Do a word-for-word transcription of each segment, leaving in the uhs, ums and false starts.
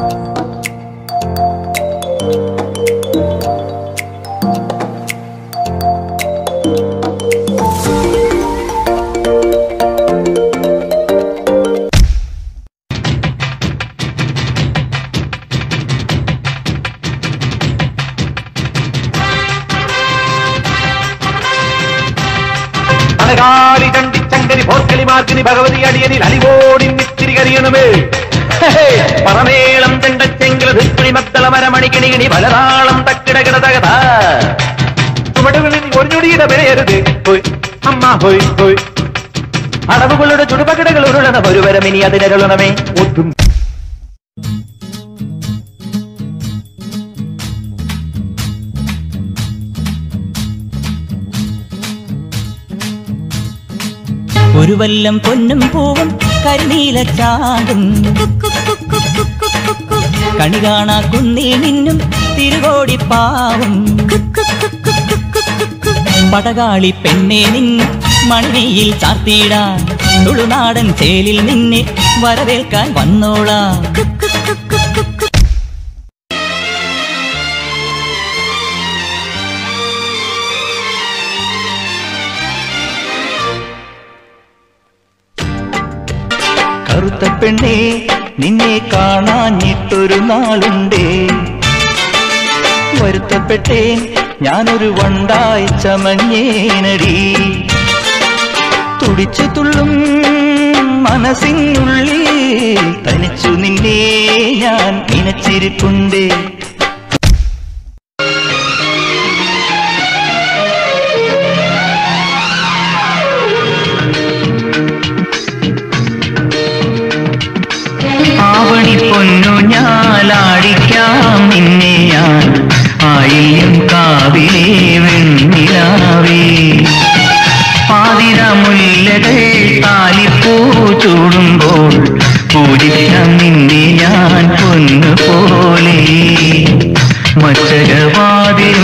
ഭഗവതി അടിയനിൽ അലിവോടി നിത്തിരി കരിയണമേ പറമേളം തെണ്ടച്ചെങ്കിലി മക്കള മരമണിക്കിണികിണി പലതാളം തക്കിടകിട തകത ചുമടുകളിൽ ഒരു ഞൊടിയുടെ പേരരുത് ഹോയ് അമ്മ ഹോയ് ഹോയ് അടവുകളുടെ ചുടുപകിടകൾ ഉരുളണ ഒരു വരം ഇനി അതിനരുളണമേ ഒട്ടും ഒരു വല്ലം പൊന്നും പൂവും കരിനീല ചാടും കണി കാണാ കുന്നിൽ നിന്നും തിരുകോടിപ്പാവും പടകാളി പെണ്ണെ നിന്നു മണിയിൽ ചാർത്തിയിടാൻ തുളുനാടൻ ചേലിൽ നിന്നെ വരവേൽക്കാൻ വന്നോളാം. കറുത്ത പെണ്ണേ നിന്നെ കാണാഞ്ഞിട്ടൊരു നാളുണ്ടേ, വരുത്തപ്പെട്ടേൻ ഞാനൊരു വണ്ടായി ചമഞ്ഞേനടി. തുടിച്ചു തുള്ളും മനസ്സിനുള്ളിൽ തനിച്ചു നിന്നെ ഞാൻ നനച്ചിരിപ്പുണ്ടേ. ആവണി പൊന്നു ഞാലാടിക്കാം നിന്നെ ഞാൻ ആയിരം കാവിലേ വെണ്ണിലാവേ. പാതിര മുല്ലകൾ താലിപ്പൂ ചൂടുമ്പോൾ പൂജിക്കാം നിന്നെ ഞാൻ പൊന്നുപോലെ. മച്ചകവാതിലും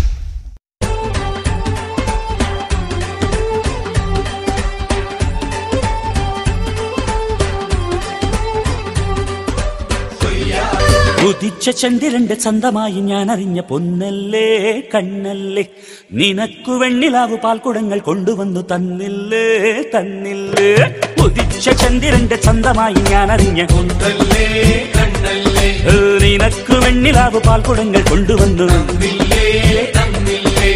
ഉദിച്ച ചന്ദ്രന്റെ ചന്തമായി ഞാൻ അറിഞ്ഞ പൊന്നല്ലേ കണ്ണല്ലേ, നിനക്കു വെണ്ണിലാവു പാൽക്കുടങ്ങൾ കൊണ്ടുവന്നു തന്നില്ലേ തന്നില്ലേ. ഉദിച്ച ചന്ദ്രന്റെ ചന്തമായി ഞാൻ അറിഞ്ഞ പൊന്നല്ലേ കണ്ണല്ലേ, നിനക്കു വെണ്ണിലാവു പാൽക്കുടങ്ങൾ കൊണ്ടുവന്നു തന്നില്ലേ തന്നില്ലേ.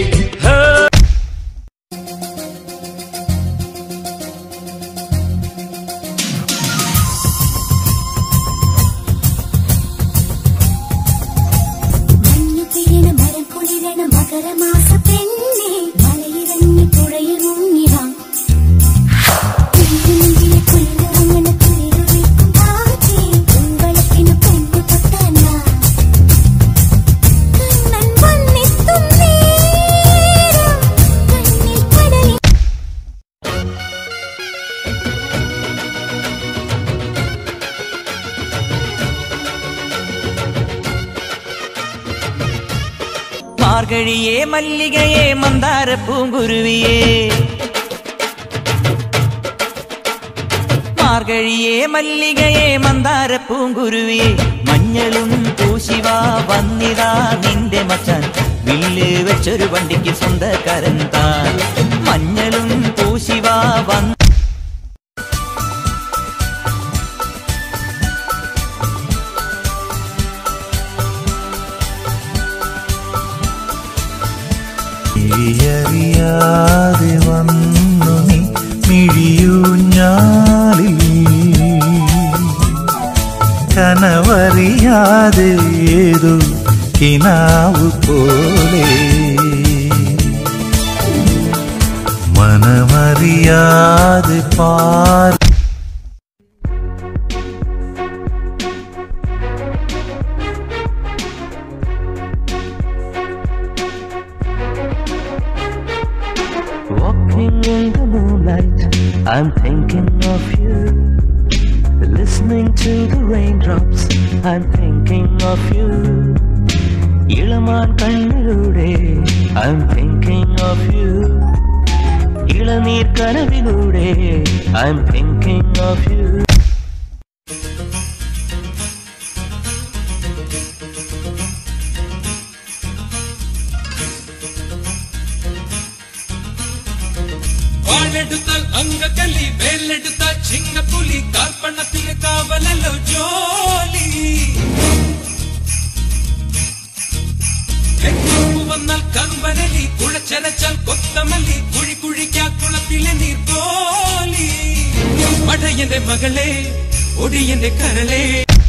മകരമാസ പെണ്ണേ മലയിറങ്ങി പുഴയിൽ മുങ്ങിടാം. കുഞ്ഞിനെ കുഞ്ഞിറങ്ങനെ കുളിരൊഴിക്കും കാറ്റേ ഉൾവളക്കിന് പെണ്ണു പൊട്ടാന കണ്ണൻ വന്നെത്തും നേരം കണ്ണിൽ കടലിൽ. മാർഗഴിയേ മല്ലികയെ മന്ദാര പൂങ്കുരുവിയേ, മാർഗഴിയേ മല്ലികയെ മന്ദാര പൂങ്കുരുവിയെ. മഞ്ഞളും പൂശിവാ വന്നിതാ നിന്റെ മച്ചാൻ, വില്ല് വെച്ചൊരു വണ്ടിക്ക് സ്വന്തക്കാരൻ താൻ. മഞ്ഞളും പൂശിവാ വന്ന അറിയാതെ വന്നു നീ മിഴിയൂഞ്ഞാലിൽ, കനവറിയാതെ ഏതോ കിനാവു പോലെ മനമറിയാതെ പാർ. Walking in the moonlight, I'm thinking of you. Listening to the raindrops, I'm thinking of you. ഇളമാൻ കണ്ണിലൂടെ I'm thinking of you. ഇളനീർ കനവിലൂടെ I'm thinking of you. ചരച്ചാൽ കൊത്തമല്ലി കുഴി കുഴിക്കാ കുളത്തിലെ നീർക്കോലി പടയന്റെ മകളെ ഒടിയന്റെ കരളെ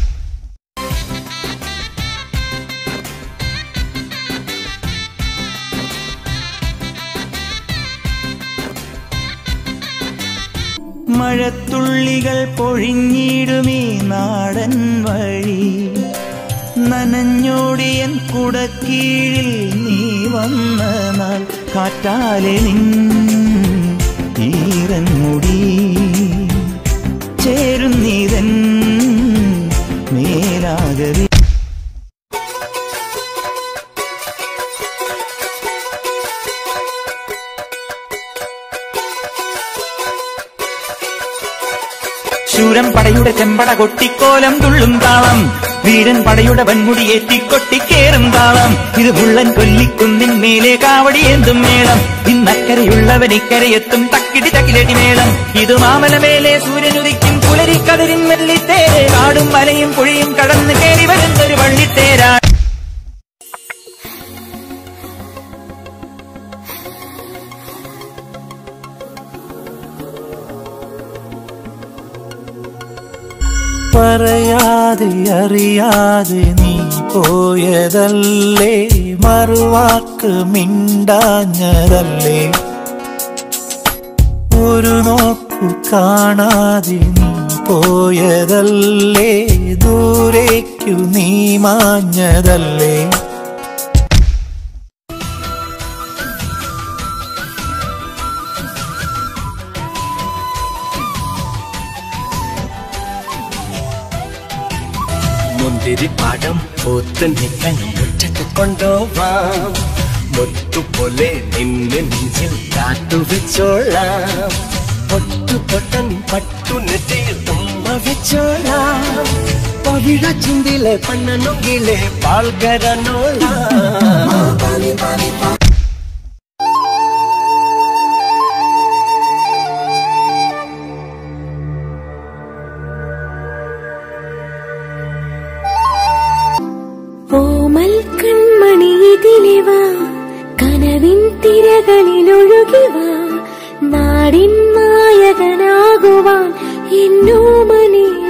മഴത്തുള്ളികൾ പൊഴിഞ്ഞിടുമീ നാടൻ വഴി നനഞ്ഞോടിയൻ കുടക്കീഴിൽ നീ വന്ന നാൾ കാറ്റാലെ നിൻ ഈറൻമുടി ചേരുന്നീതൻ മേലാകവി ശൂരൻ പടയുടെ ചെമ്പട കൊട്ടിക്കോലം തുള്ളും താളം വീരൻ പടയുടെ വൻമുടിയേറ്റിക്കൊട്ടിക്കേറും താളം ഇത് മുള്ളൻ കൊല്ലിക്കുന്നിൻ മേലെ കാവടി എന്തും മേളം ഇന്നക്കരയുള്ളവൻ ഇക്കരയെത്തും തക്കിടി തകിലടി മേളം ഇത് മാമലമേലെ സൂര്യനുദിക്കും പുലരിക്കതിരിൻ വെള്ളിത്തേര് കാടും മലയും പുഴയും കടന്ന് കയറി വരുന്നൊരു വള്ളിത്തേരാ പറയാതെ അറിയാതെ നീ പോയതല്ലേ മറുവാക്ക് മിണ്ടാഞ്ഞതല്ലേ ഒരു നോക്കു കാണാതെ നീ പോയതല്ലേ ദൂരേക്കു നീ മാഞ്ഞതല്ലേ മുന്തിരിപ്പാടം പൂത്ത് നിൽക്കാൻ മുറ്റത്ത് കൊണ്ടുപോവാം മുത്തുപോലെ നിന്നെ നെഞ്ചിൽ കാത്തുവെച്ചോളാം പൊട്ടുപൊട്ടൻ പട്ടുനെറ്റിയിൽ തുമ്പ വെച്ചോളാം പവിഴ ചിന്തിലെ പണ്ണനൊങ്കിലെ പാൽകരനോളാം ഓമൽ കൺമണിയിതിലിവാ കനവിൻ തിരകളിലൊഴുകിവാ നാടിൻ നായകനാകുവാൻ എന്നോമനെ